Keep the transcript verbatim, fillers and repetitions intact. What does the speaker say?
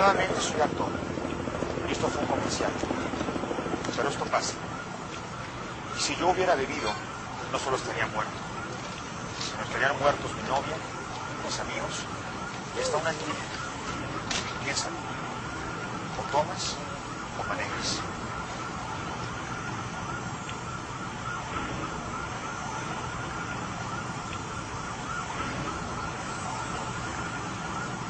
Desafortunadamente soy actor. Y esto fue un comercial. Pero esto pasa. Y si yo hubiera bebido, no solo estaría muerto, sino estarían muertos mi novia, mis amigos y hasta una niña. Piénsalo. O tomas o manejas.